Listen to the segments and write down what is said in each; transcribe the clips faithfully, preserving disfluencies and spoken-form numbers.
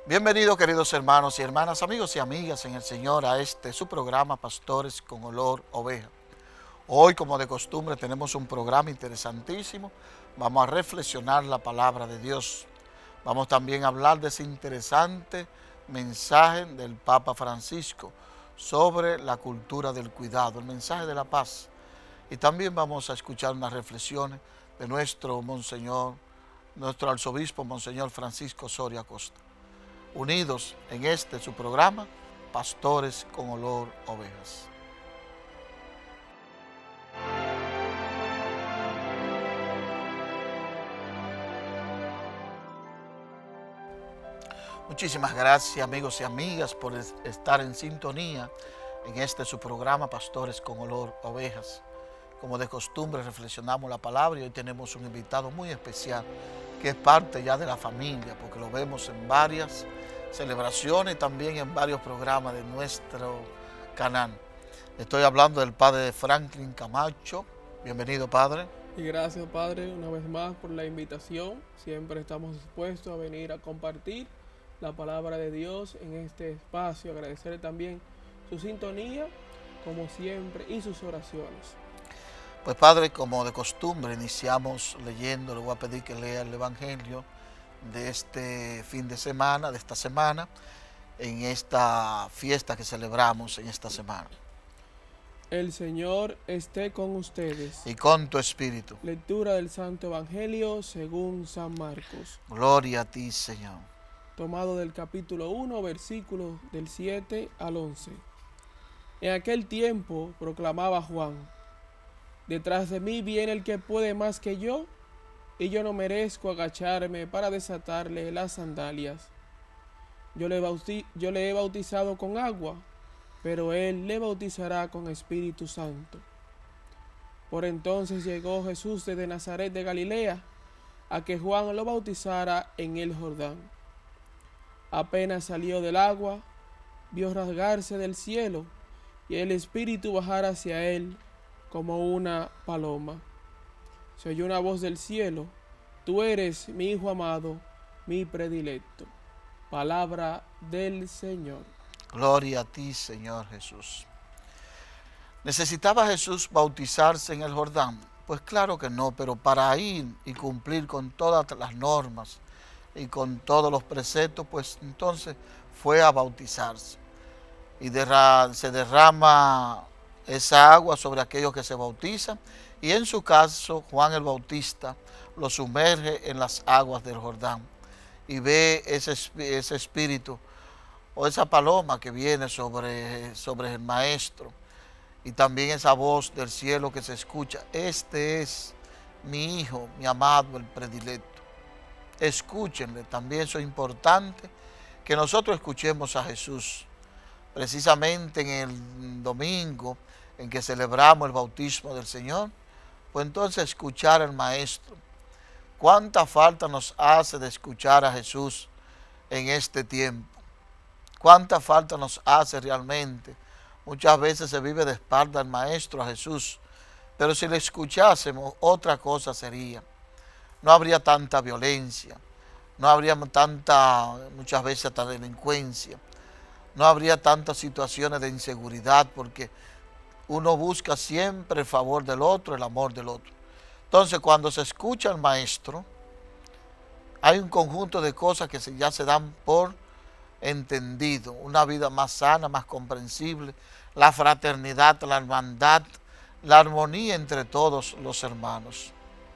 Bienvenidos, queridos hermanos y hermanas, amigos y amigas en el Señor, a este su programa Pastores con Olor Oveja. Hoy, como de costumbre, tenemos un programa interesantísimo. Vamos a reflexionar la palabra de Dios. Vamos también a hablar de ese interesante mensaje del Papa Francisco sobre la cultura del cuidado, el mensaje de la paz. Y también vamos a escuchar unas reflexiones de nuestro Monseñor, nuestro arzobispo Monseñor Francisco Soria Costa. Unidos en este su programa, Pastores con Olor Ovejas. Muchísimas gracias, amigos y amigas, por estar en sintonía en este su programa, Pastores con Olor Ovejas. Como de costumbre, reflexionamos la palabra y hoy tenemos un invitado muy especial que es parte ya de la familia, porque lo vemos en varias celebraciones y también en varios programas de nuestro canal. Estoy hablando del padre Franklin Camacho. Bienvenido, padre. Y gracias, padre, una vez más por la invitación. Siempre estamos dispuestos a venir a compartir la palabra de Dios en este espacio. Agradecerle también su sintonía, como siempre, y sus oraciones. Pues, padre, como de costumbre, iniciamos leyendo. Le voy a pedir que lea el Evangelio de este fin de semana, de esta semana, en esta fiesta que celebramos en esta semana. El Señor esté con ustedes. Y con tu espíritu. Lectura del Santo Evangelio según San Marcos. Gloria a ti, Señor. Tomado del capítulo uno, versículos del siete al once. En aquel tiempo proclamaba Juan: detrás de mí viene el que puede más que yo, y yo no merezco agacharme para desatarle las sandalias. Yo le, bauti- yo le he bautizado con agua, pero él le bautizará con Espíritu Santo. Por entonces llegó Jesús desde Nazaret de Galilea, a que Juan lo bautizara en el Jordán. Apenas salió del agua, vio rasgarse del cielo, y el Espíritu bajar hacia él como una paloma. Se oyó una voz del cielo: tú eres mi Hijo amado, mi predilecto. Palabra del Señor. Gloria a ti, Señor Jesús. ¿Necesitaba Jesús bautizarse en el Jordán? Pues claro que no, pero para ir y cumplir con todas las normas y con todos los preceptos, pues entonces fue a bautizarse. Y derra- se derrama esa agua sobre aquellos que se bautizan, y en su caso Juan el Bautista lo sumerge en las aguas del Jordán y ve ese, ese espíritu o esa paloma que viene sobre, sobre el maestro, y también esa voz del cielo que se escucha: este es mi Hijo, mi amado, el predilecto. Escúchenle. También eso es importante, que nosotros escuchemos a Jesús. Precisamente en el domingo en que celebramos el bautismo del Señor, pues entonces escuchar al Maestro. ¿Cuánta falta nos hace de escuchar a Jesús en este tiempo? ¿Cuánta falta nos hace realmente? Muchas veces se vive de espalda al Maestro, a Jesús, pero si le escuchásemos, otra cosa sería. No habría tanta violencia, no habría tanta, muchas veces hasta delincuencia, no habría tantas situaciones de inseguridad, porque uno busca siempre el favor del otro, el amor del otro. Entonces, cuando se escucha al Maestro, hay un conjunto de cosas que ya se dan por entendido: una vida más sana, más comprensible, la fraternidad, la hermandad, la armonía entre todos los hermanos.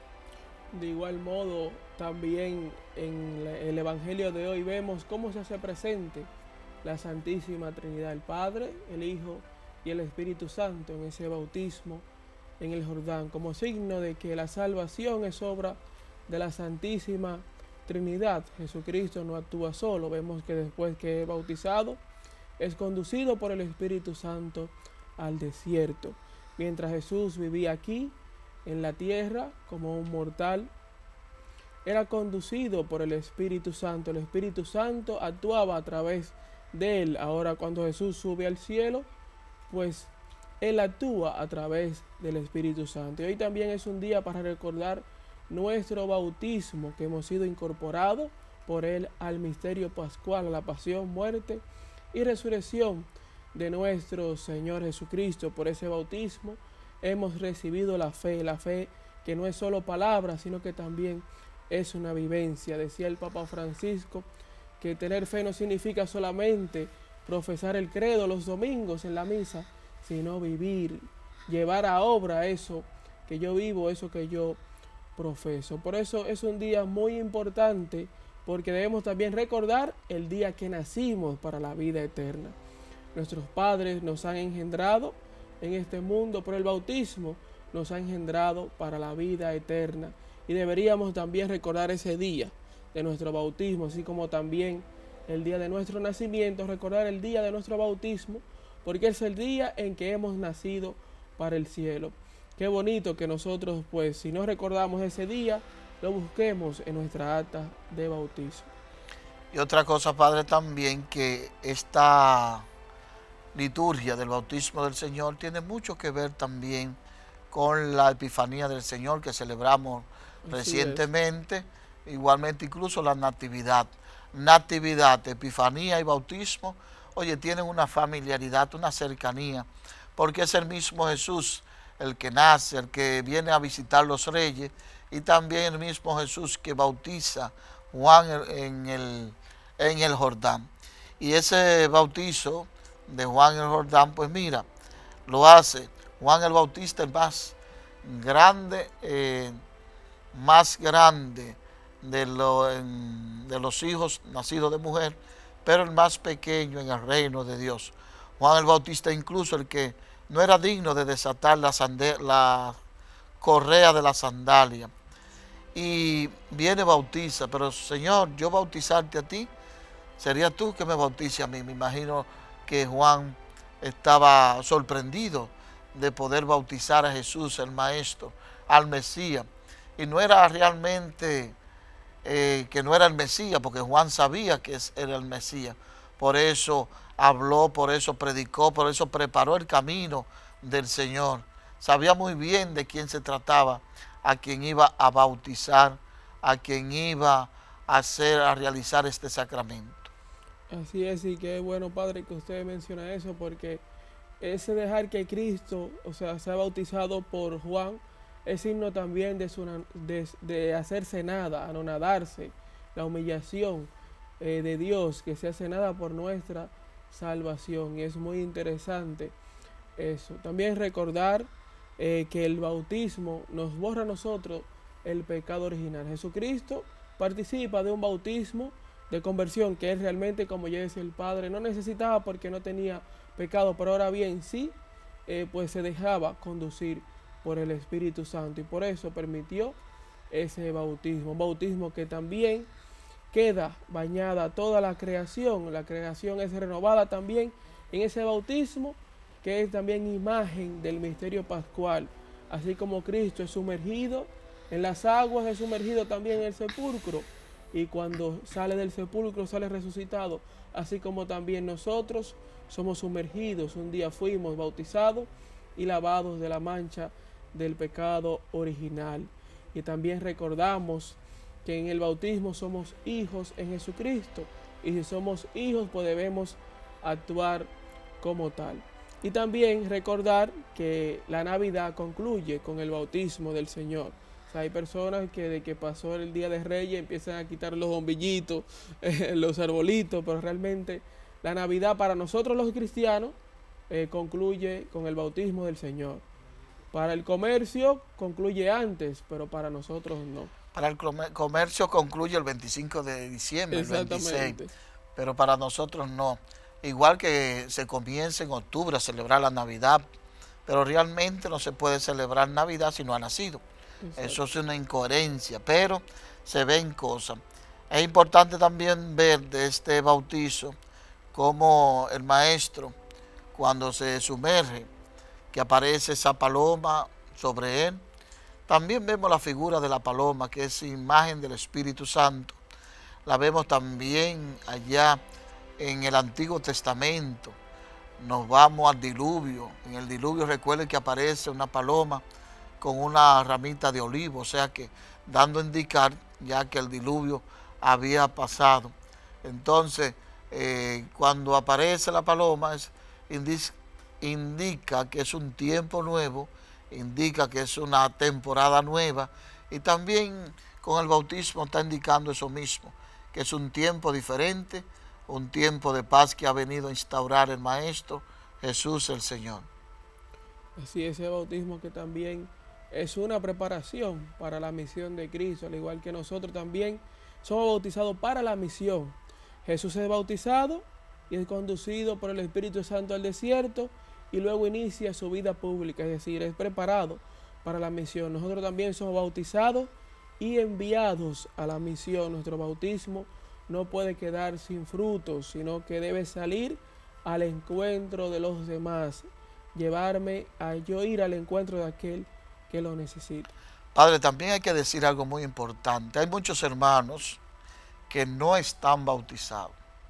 De igual modo, también en el Evangelio de hoy vemos cómo se hace presente la Santísima Trinidad, el Padre, el Hijo y el Espíritu Santo, en ese bautismo en el Jordán, como signo de que la salvación es obra de la Santísima Trinidad. Jesucristo no actúa solo. Vemos que después que es bautizado, es conducido por el Espíritu Santo al desierto. Mientras Jesús vivía aquí, en la tierra, como un mortal, era conducido por el Espíritu Santo. El Espíritu Santo actuaba a través de él. Ahora, cuando Jesús sube al cielo, pues él actúa a través del Espíritu Santo. Y hoy también es un día para recordar nuestro bautismo, que hemos sido incorporados por él al misterio pascual, a la pasión, muerte y resurrección de nuestro Señor Jesucristo. Por ese bautismo hemos recibido la fe, la fe que no es solo palabra, sino que también es una vivencia. Decía el Papa Francisco que tener fe no significa solamente profesar el credo los domingos en la misa, sino vivir, llevar a obra eso que yo vivo, eso que yo profeso. Por eso es un día muy importante, porque debemos también recordar el día que nacimos para la vida eterna. Nuestros padres nos han engendrado en este mundo, pero el bautismo nos ha engendrado para la vida eterna. Y deberíamos también recordar ese día de nuestro bautismo, así como también el día de nuestro nacimiento, recordar el día de nuestro bautismo, porque es el día en que hemos nacido para el cielo. Qué bonito que nosotros, pues, si no recordamos ese día, lo busquemos en nuestra acta de bautismo. Y otra cosa, Padre, también que esta liturgia del bautismo del Señor tiene mucho que ver también con la Epifanía del Señor que celebramos Así recientemente, es. Igualmente incluso la Natividad. Natividad, Epifanía y bautismo, oye, tienen una familiaridad, una cercanía, porque es el mismo Jesús el que nace, el que viene a visitar los reyes, y también el mismo Jesús que bautiza Juan en el, en el Jordán. Y ese bautizo de Juan en el Jordán, pues mira, lo hace Juan el Bautista, el más grande, eh, más grande de, lo, en, de los hijos nacidos de mujer, pero el más pequeño en el reino de Dios. Juan el Bautista, incluso el que no era digno de desatar la, la correa de la sandalia. Y viene bautiza, pero Señor, yo bautizarte a ti, sería tú que me bautice a mí. Me imagino que Juan estaba sorprendido de poder bautizar a Jesús, el Maestro, al Mesías. Y no era realmente eh, que no era el Mesías, porque Juan sabía que era el Mesías. Por eso habló, por eso predicó, por eso preparó el camino del Señor. Sabía muy bien de quién se trataba, a quien iba a bautizar, a quien iba a hacer, a realizar este sacramento. Así es, y qué bueno, Padre, que usted menciona eso, porque ese dejar que Cristo, o sea, sea bautizado por Juan, es signo también de, su, de, de hacerse nada, anonadarse, la humillación eh, de Dios, que se hace nada por nuestra salvación. Y es muy interesante eso. También recordar eh, que el bautismo nos borra a nosotros el pecado original. Jesucristo participa de un bautismo de conversión, que es realmente, como ya decía el Padre, no necesitaba porque no tenía pecado, pero ahora bien, sí, eh, pues se dejaba conducir por el Espíritu Santo, y por eso permitió ese bautismo, un bautismo que también queda bañada toda la creación. La creación es renovada también en ese bautismo, que es también imagen del misterio pascual. Así como Cristo es sumergido en las aguas, es sumergido también en el sepulcro, y cuando sale del sepulcro sale resucitado, así como también nosotros somos sumergidos. Un día fuimos bautizados y lavados de la mancha del pecado original. Y también recordamos que en el bautismo somos hijos en Jesucristo, y si somos hijos pues debemos actuar como tal. Y también recordar que la Navidad concluye con el bautismo del Señor. O sea, hay personas que de que pasó el Día de Reyes empiezan a quitar los bombillitos, eh, los arbolitos, pero realmente la Navidad para nosotros los cristianos eh, concluye con el bautismo del Señor. Para el comercio concluye antes, pero para nosotros no. Para el comercio concluye el veinticinco de diciembre, el veintiséis, pero para nosotros no. Igual que se comienza en octubre a celebrar la Navidad, pero realmente no se puede celebrar Navidad si no ha nacido. Exacto. Eso es una incoherencia, pero se ven cosas. Es importante también ver de este bautizo cómo el Maestro, cuando se sumerge, que aparece esa paloma sobre él. También vemos la figura de la paloma, que es imagen del Espíritu Santo. La vemos también allá en el Antiguo Testamento. Nos vamos al diluvio. En el diluvio recuerden que aparece una paloma con una ramita de olivo, o sea que dando a indicar ya que el diluvio había pasado. Entonces, eh, cuando aparece la paloma, es, indica que es un tiempo nuevo, indica que es una temporada nueva, y también con el bautismo está indicando eso mismo, que es un tiempo diferente, un tiempo de paz que ha venido a instaurar el Maestro Jesús el Señor. Así es, ese bautismo que también es una preparación para la misión de Cristo, al igual que nosotros también somos bautizados para la misión. Jesús es bautizado y es conducido por el Espíritu Santo al desierto y luego inicia su vida pública, es decir, es preparado para la misión. Nosotros también somos bautizados y enviados a la misión. Nuestro bautismo no puede quedar sin frutos, sino que debe salir al encuentro de los demás, llevarme a yo ir al encuentro de aquel que lo necesita. Padre, también hay que decir algo muy importante. Hay muchos hermanos que no están bautizados.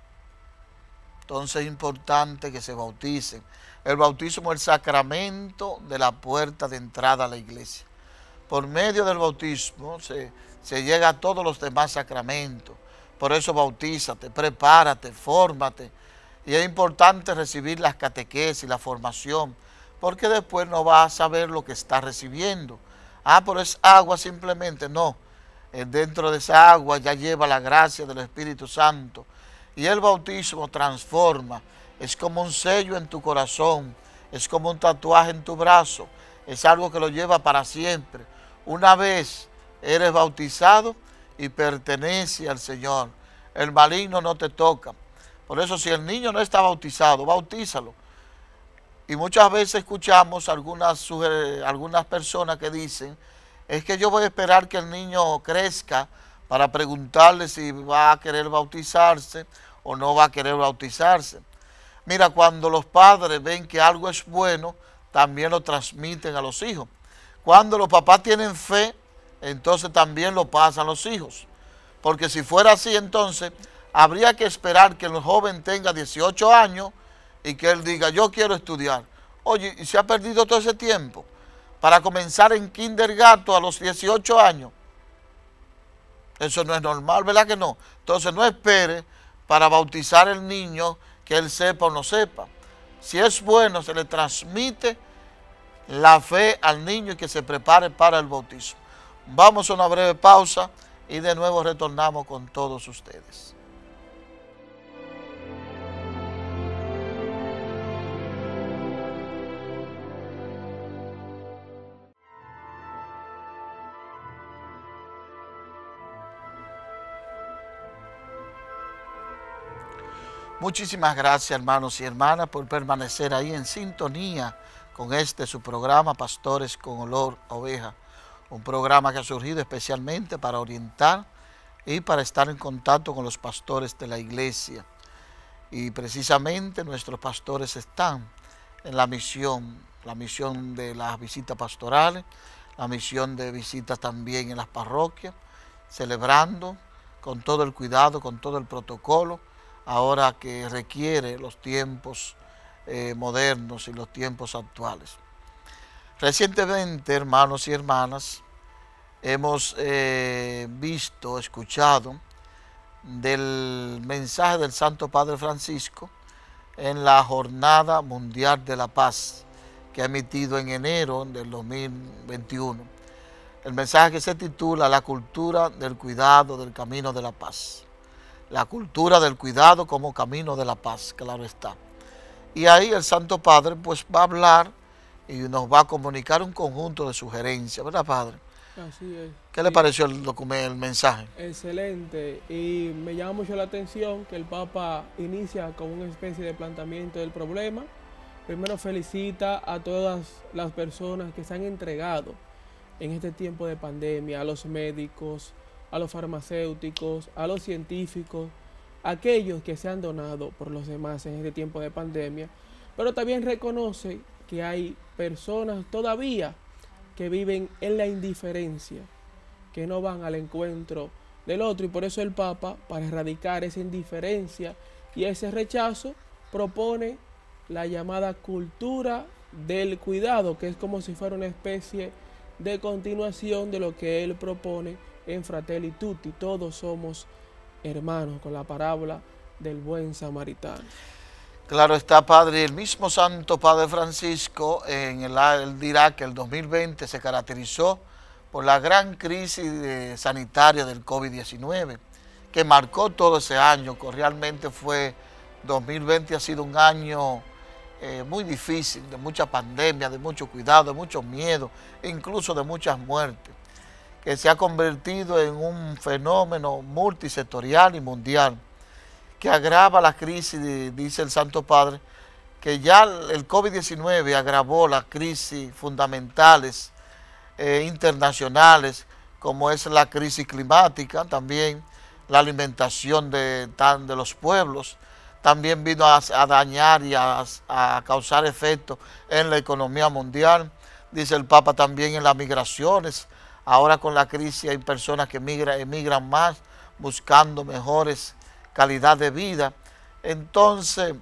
Entonces es importante que se bauticen. El bautismo es el sacramento de la puerta de entrada a la iglesia. Por medio del bautismo se, se llega a todos los demás sacramentos. Por eso bautízate, prepárate, fórmate. Y es importante recibir las catequesis, la formación, porque después no vas a saber lo que estás recibiendo. Ah, pero es agua simplemente. No, dentro de esa agua ya lleva la gracia del Espíritu Santo. Y el bautismo transforma, es como un sello en tu corazón, es como un tatuaje en tu brazo, es algo que lo lleva para siempre. Una vez eres bautizado y pertenece al Señor, el maligno no te toca. Por eso si el niño no está bautizado, bautízalo. Y muchas veces escuchamos algunas, algunas personas que dicen, es que yo voy a esperar que el niño crezca para preguntarle si va a querer bautizarse o no va a querer bautizarse. Mira, cuando los padres ven que algo es bueno, también lo transmiten a los hijos. Cuando los papás tienen fe, entonces también lo pasan los hijos. Porque si fuera así, entonces habría que esperar que el joven tenga dieciocho años y que él diga, yo quiero estudiar. Oye, y se ha perdido todo ese tiempo para comenzar en kindergarten a los dieciocho años. Eso no es normal, ¿verdad que no? Entonces no espere para bautizar al niño que él sepa o no sepa. Si es bueno, se le transmite la fe al niño y que se prepare para el bautismo. Vamos a una breve pausa y de nuevo retornamos con todos ustedes. Muchísimas gracias, hermanos y hermanas, por permanecer ahí en sintonía con este su programa Pastores con Olor a Oveja. Un programa que ha surgido especialmente para orientar y para estar en contacto con los pastores de la iglesia. Y precisamente nuestros pastores están en la misión, la misión de las visitas pastorales, la misión de visitas también en las parroquias, celebrando con todo el cuidado, con todo el protocolo, ahora que requiere los tiempos eh, modernos y los tiempos actuales. Recientemente, hermanos y hermanas, hemos eh, visto, escuchado del mensaje del Santo Padre Francisco en la Jornada Mundial de la Paz, que ha emitido en enero del dos mil veintiuno. El mensaje que se titula La cultura del cuidado del camino de la paz. La cultura del cuidado como camino de la paz, claro está. Y ahí el Santo Padre pues va a hablar y nos va a comunicar un conjunto de sugerencias, ¿verdad, Padre? Así es. ¿Qué le pareció el documento, el mensaje? Excelente, y me llama mucho la atención que el Papa inicia con una especie de planteamiento del problema. Primero felicita a todas las personas que se han entregado en este tiempo de pandemia, a los médicos, a los farmacéuticos, a los científicos, a aquellos que se han donado por los demás en este tiempo de pandemia, pero también reconoce que hay personas todavía que viven en la indiferencia, que no van al encuentro del otro, y por eso el Papa, para erradicar esa indiferencia y ese rechazo, propone la llamada cultura del cuidado, que es como si fuera una especie de continuación de lo que él propone en Fratelli Tutti. Todos somos hermanos, con la parábola del buen samaritano. Claro está, Padre. El mismo Santo Padre Francisco, en el, él dirá que el dos mil veinte se caracterizó por la gran crisis de, sanitaria del COVID diecinueve, que marcó todo ese año, que realmente fue, dos mil veinte ha sido un año eh, muy difícil, de mucha pandemia, de mucho cuidado, de mucho miedo, incluso de muchas muertes, que se ha convertido en un fenómeno multisectorial y mundial, que agrava la crisis, dice el Santo Padre, que ya el COVID diecinueve agravó las crisis fundamentales eh, internacionales, como es la crisis climática, también la alimentación de, tan, de los pueblos, también vino a, a dañar y a, a causar efectos en la economía mundial. Dice el Papa también en las migraciones. Ahora con la crisis hay personas que emigran, emigran más, buscando mejores calidad de vida. Entonces,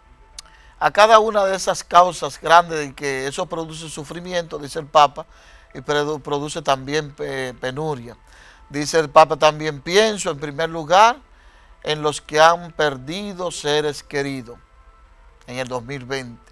a cada una de esas causas grandes y que eso produce sufrimiento, dice el Papa, y produce también penuria. Dice el Papa también, pienso en primer lugar en los que han perdido seres queridos en el dos mil veinte.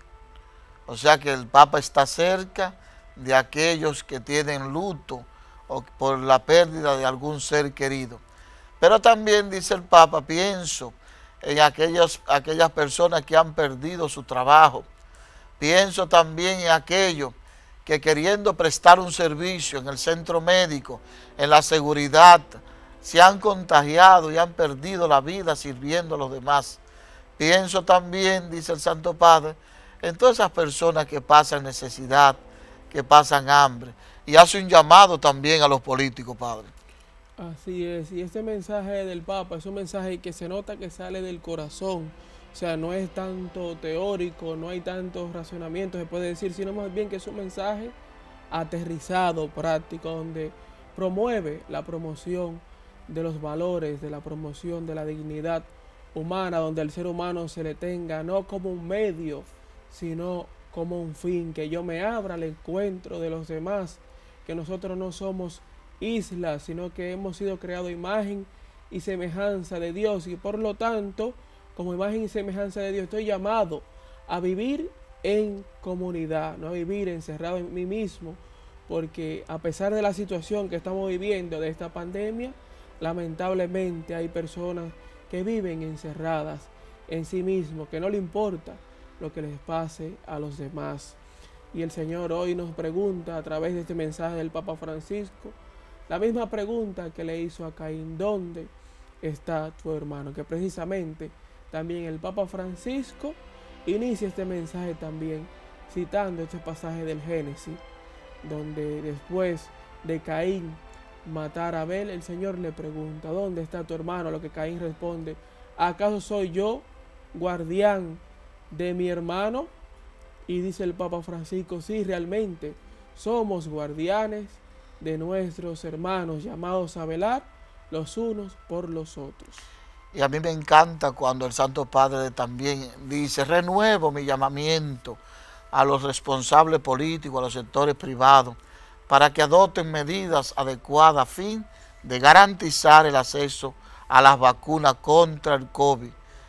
O sea que el Papa está cerca de aquellos que tienen luto o por la pérdida de algún ser querido. Pero también, dice el Papa, pienso en aquellos, aquellas personas que han perdido su trabajo. Pienso también en aquellos que queriendo prestar un servicio en el centro médico, en la seguridad, se han contagiado y han perdido la vida sirviendo a los demás. Pienso también, dice el Santo Padre, en todas esas personas que pasan necesidad, que pasan hambre. Y hace un llamado también a los políticos, Padre. Así es, y este mensaje del Papa es un mensaje que se nota que sale del corazón, o sea, no es tanto teórico, no hay tantos razonamientos, se puede decir, sino más bien que es un mensaje aterrizado, práctico, donde promueve la promoción de los valores, de la promoción de la dignidad humana, donde al ser humano se le tenga no como un medio, sino como un fin, que yo me abra al encuentro de los demás, que nosotros no somos islas, sino que hemos sido creados imagen y semejanza de Dios, y por lo tanto, como imagen y semejanza de Dios, estoy llamado a vivir en comunidad, no a vivir encerrado en mí mismo, porque a pesar de la situación que estamos viviendo de esta pandemia, lamentablemente hay personas que viven encerradas en sí mismos, que no le importa lo que les pase a los demás. Y el Señor hoy nos pregunta a través de este mensaje del Papa Francisco, la misma pregunta que le hizo a Caín, ¿dónde está tu hermano? Que precisamente también el Papa Francisco inicia este mensaje también citando este pasaje del Génesis, donde después de Caín matar a Abel, el Señor le pregunta, ¿dónde está tu hermano? A lo que Caín responde, ¿acaso soy yo guardián de mi hermano? Y dice el Papa Francisco, sí, realmente somos guardianes de nuestros hermanos, llamados a velar los unos por los otros. Y a mí me encanta cuando el Santo Padre también dice, renuevo mi llamamiento a los responsables políticos, a los sectores privados, para que adopten medidas adecuadas a fin de garantizar el acceso a las vacunas contra el COVID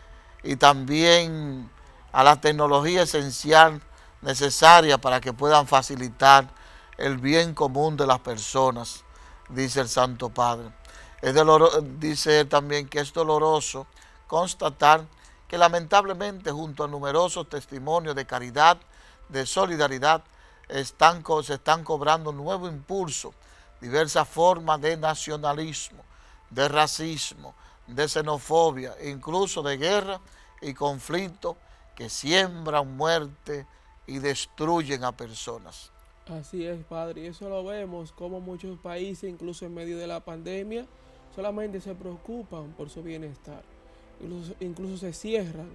y también a la tecnología esencial necesaria para que puedan facilitar el bien común de las personas, dice el Santo Padre. Es doloroso, dice también que es doloroso constatar que lamentablemente junto a numerosos testimonios de caridad, de solidaridad, están, se están cobrando un nuevo impulso, diversas formas de nacionalismo, de racismo, de xenofobia, incluso de guerra y conflicto que siembran muerte y destruyen a personas. Así es, Padre, y eso lo vemos como muchos países, incluso en medio de la pandemia, solamente se preocupan por su bienestar, incluso, incluso se cierran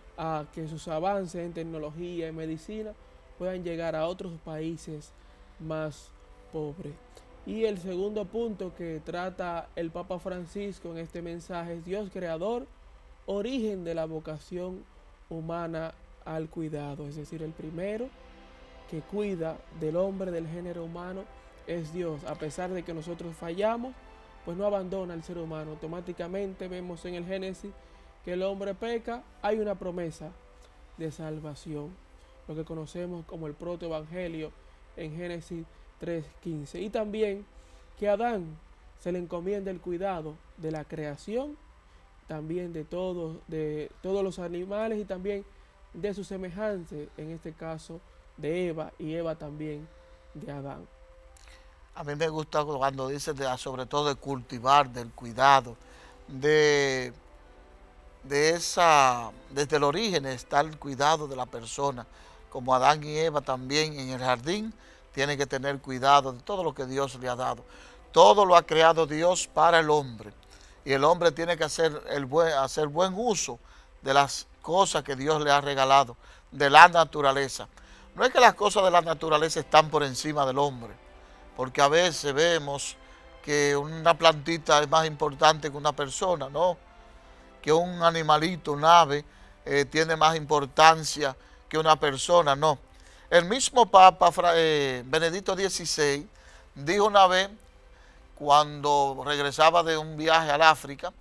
a que sus avances en tecnología y medicina puedan llegar a otros países más pobres. Y el segundo punto que trata el Papa Francisco en este mensaje es Dios creador, origen de la vocación humana al cuidado, es decir, el primero que cuida del hombre, del género humano, es Dios. A pesar de que nosotros fallamos, pues no abandona al ser humano. Automáticamente vemos en el Génesis que el hombre peca, hay una promesa de salvación, lo que conocemos como el protoevangelio en Génesis tres quince. Y también que a Adán se le encomienda el cuidado de la creación, también de todos, de todos los animales y también de sus semejantes, en este caso de Eva y Eva también de Adán. A mí me gusta cuando dice de, sobre todo de cultivar, del cuidado, de, de esa, desde el origen está el cuidado de la persona, como Adán y Eva también en el jardín tienen que tener cuidado de todo lo que Dios le ha dado. Todo lo ha creado Dios para el hombre y el hombre tiene que hacer, el buen, hacer buen uso de las cosas que Dios le ha regalado, de la naturaleza. No es que las cosas de la naturaleza están por encima del hombre, porque a veces vemos que una plantita es más importante que una persona, ¿no? Que un animalito, un ave, eh, tiene más importancia que una persona, no. El mismo Papa eh, Benedicto dieciséis dijo una vez, cuando regresaba de un viaje al África,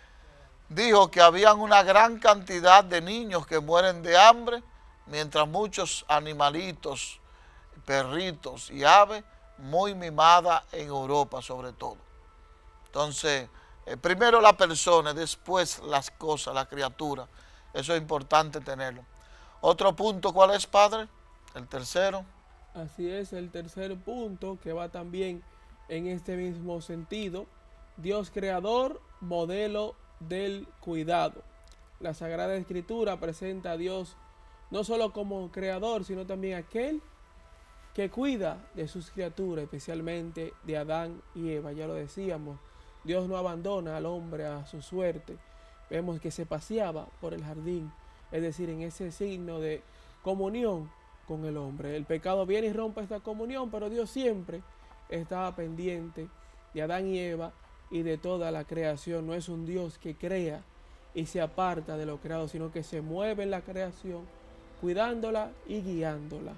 dijo que habían una gran cantidad de niños que mueren de hambre, mientras muchos animalitos, perritos y aves, muy mimadas en Europa sobre todo. Entonces, eh, primero la persona, después las cosas, la criatura. Eso es importante tenerlo. Otro punto, ¿cuál es, padre? El tercero. Así es, el tercer punto que va también en este mismo sentido. Dios creador, modelo del cuidado. La Sagrada Escritura presenta a Dios no solo como creador, sino también aquel que cuida de sus criaturas, especialmente de Adán y Eva. Ya lo decíamos, Dios no abandona al hombre a su suerte. Vemos que se paseaba por el jardín, es decir, en ese signo de comunión con el hombre. El pecado viene y rompe esta comunión, pero Dios siempre estaba pendiente de Adán y Eva y de toda la creación. No es un Dios que crea y se aparta de lo creado, sino que se mueve en la creación, cuidándola y guiándola.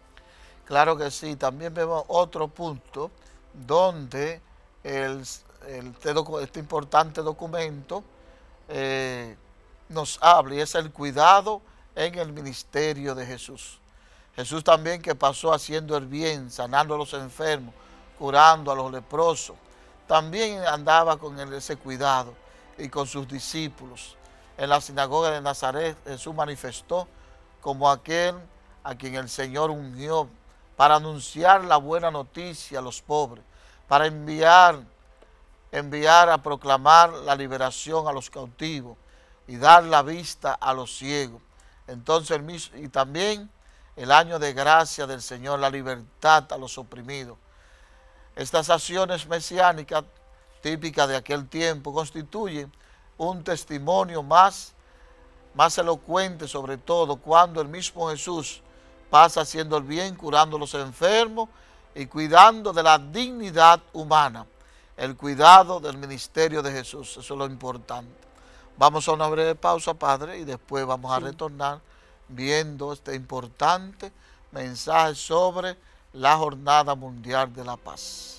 Claro que sí. También vemos otro punto donde el, el, este, este importante documento eh, nos habla, y es el cuidado en el ministerio de Jesús. Jesús también, que pasó haciendo el bien, sanando a los enfermos, curando a los leprosos, también andaba con ese cuidado y con sus discípulos. En la sinagoga de Nazaret Jesús manifestó como aquel a quien el Señor ungió para anunciar la buena noticia a los pobres, para enviar, enviar a proclamar la liberación a los cautivos y dar la vista a los ciegos. Entonces, y también el año de gracia del Señor, la libertad a los oprimidos. Estas acciones mesiánicas típicas de aquel tiempo constituyen un testimonio más, más elocuente, sobre todo cuando el mismo Jesús pasa haciendo el bien, curando a los enfermos y cuidando de la dignidad humana. El cuidado del ministerio de Jesús, eso es lo importante. Vamos a una breve pausa, padre, y después vamos a retornar viendo este importante mensaje sobre la Jornada Mundial de la Paz.